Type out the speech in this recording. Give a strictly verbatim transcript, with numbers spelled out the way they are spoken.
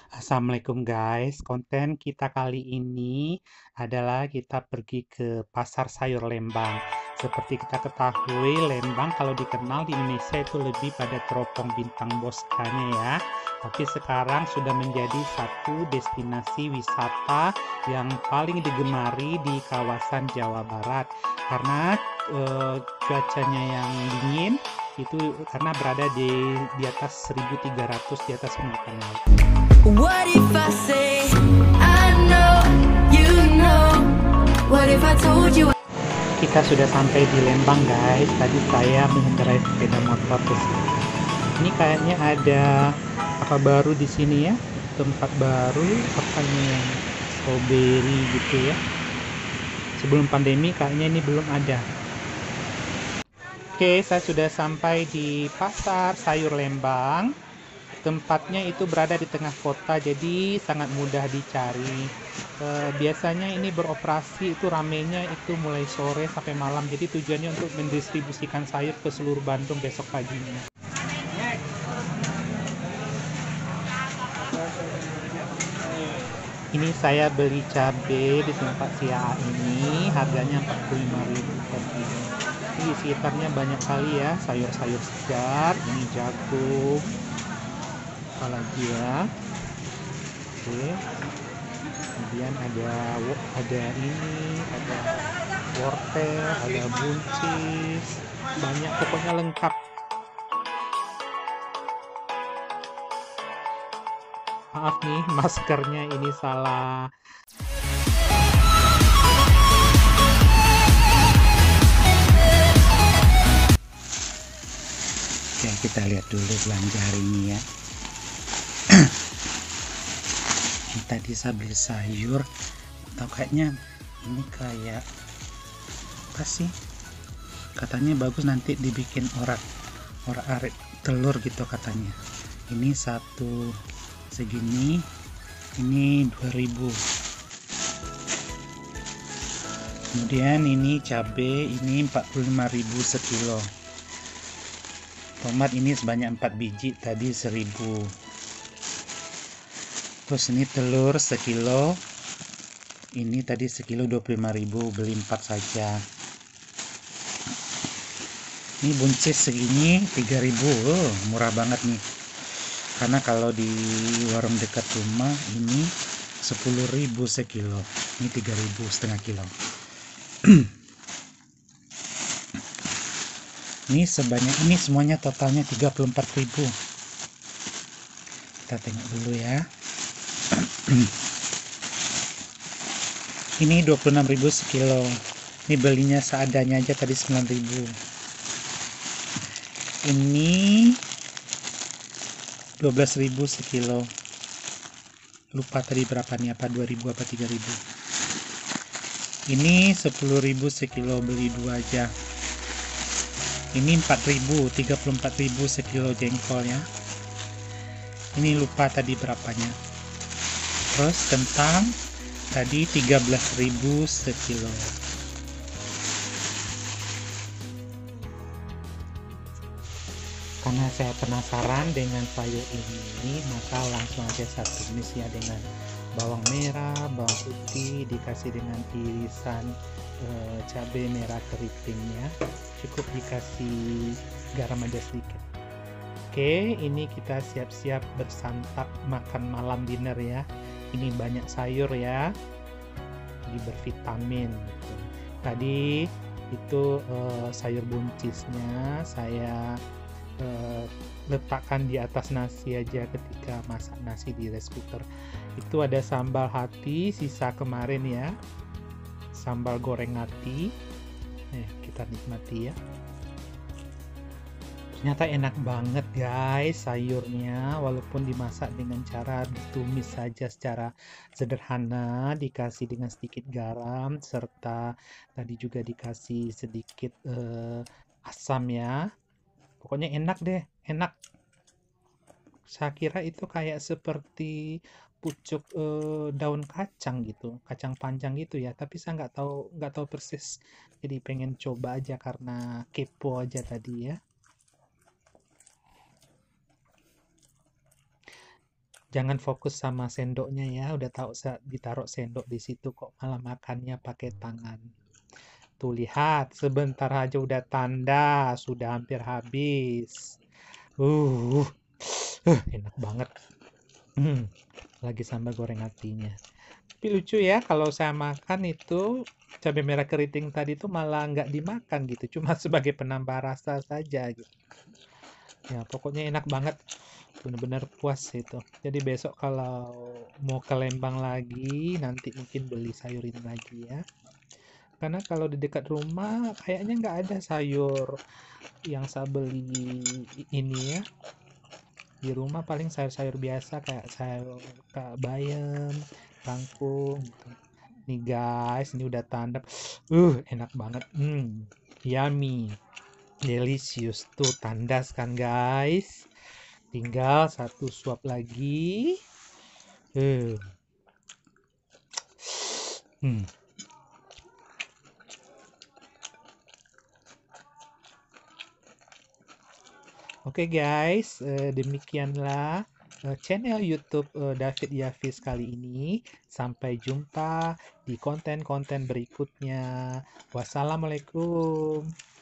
Assalamualaikum guys, konten kita kali ini adalah kita pergi ke pasar sayur Lembang. Seperti kita ketahui, Lembang kalau dikenal di Indonesia itu lebih pada teropong bintang Boscanya ya. Tapi sekarang sudah menjadi satu destinasi wisata yang paling digemari di kawasan Jawa Barat. Karena eh, cuacanya yang dingin, itu karena berada di di atas seribu tiga ratus di atas permukaan laut. What if I say I know you know? What if I told you? Kita sudah sampai di Lembang guys. Tadi saya mengendarai sepeda motor ke sini. Ini kayaknya ada apa baru di sini ya? Tempat baru, apanya yang strawberry gitu ya. Sebelum pandemi kayaknya ini belum ada. Oke, saya sudah sampai di pasar sayur Lembang. Tempatnya itu berada di tengah kota, jadi sangat mudah dicari. E, biasanya ini beroperasi itu ramenya itu mulai sore sampai malam, jadi tujuannya untuk mendistribusikan sayur ke seluruh Bandung besok paginya. Ini saya beli cabai di tempat si A A ini, harganya empat puluh lima ribu per kilo. Di sekitarnya banyak kali ya sayur-sayur segar, ini jagung, apalagi ya. Oke, kemudian ada ada ini, ada wortel, ada buncis, banyak, pokoknya lengkap. Maaf nih, maskernya ini salah. Oke, kita lihat dulu belanja hari ini ya. Tadi saya beli sayur, atau kayaknya ini kayak apa sih, katanya bagus nanti dibikin orak orak arit telur gitu katanya. Ini satu segini, ini dua ribu. Kemudian ini cabai, ini empat puluh lima ribu sekilo. Tomat ini sebanyak empat biji, tadi seribu. Terus ini telur sekilo, ini tadi sekilo dua puluh lima ribu, beli empat saja. Ini buncis segini tiga ribu, oh, murah banget nih. Karena kalau di warung dekat rumah ini sepuluh ribu sekilo, ini tiga ribu setengah kilo. Ini sebanyak ini semuanya totalnya tiga puluh empat ribu. Kita tengok dulu ya. Ini dua puluh enam ribu sekilo. Ini belinya seadanya aja tadi sembilan ribu. Ini dua belas ribu sekilo. Lupa tadi berapa nih, apa dua ribu apa tiga ribu. Ini sepuluh ribu sekilo, beli dua aja. Ini empat ribu, tiga puluh empat ribu sekilo jengkol ya. Ini lupa tadi berapanya. Terus kentang tadi tiga belas ribu sekilo. Karena saya penasaran dengan sayur ini, maka langsung aja saya tumis ya dengan bawang merah, bawang putih, dikasih dengan irisan e, cabai merah keritingnya. Cukup dikasih garam aja sedikit. Oke, ini kita siap-siap bersantap makan malam dinner ya. Ini banyak sayur ya, jadi bervitamin gitu. Tadi itu uh, sayur buncisnya saya uh, letakkan di atas nasi aja ketika masak nasi di rice cooker. Itu ada sambal hati sisa kemarin ya, sambal goreng hati. Nih, kita nikmati ya. Ternyata enak banget guys sayurnya, walaupun dimasak dengan cara ditumis saja secara sederhana, dikasih dengan sedikit garam, serta tadi juga dikasih sedikit eh, asam ya. Pokoknya enak deh, enak. Saya kira itu kayak seperti pucuk eh, daun kacang gitu, kacang panjang gitu ya. Tapi saya nggak tahu nggak tahu persis. Jadi pengen coba aja karena kepo aja tadi ya. Jangan fokus sama sendoknya ya, udah tahu ditaruh sendok di situ kok malah makannya pakai tangan. Tuh lihat, sebentar aja udah tanda, sudah hampir habis. Uh, uh enak banget. Hmm, lagi sambal goreng hatinya. Tapi lucu ya, kalau saya makan itu cabai merah keriting tadi itu malah nggak dimakan gitu, cuma sebagai penambah rasa saja gitu. Ya, pokoknya enak banget. Bener-bener puas itu. Jadi besok kalau mau ke Lembang lagi, nanti mungkin beli sayur ini lagi ya. Karena kalau di dekat rumah kayaknya nggak ada sayur yang saya beli ini ya. Di rumah paling sayur-sayur biasa kayak sayur kayak bayam, kangkung gitu. Nih guys, ini udah tandap. Uh, enak banget. Hmm, yummy. Delicious. Tuh tandas kan guys. Tinggal satu suap lagi. Uh. Hmm. Oke okay guys, uh, demikianlah uh, channel YouTube uh, David Yafis kali ini. Sampai jumpa di konten-konten berikutnya. Wassalamualaikum.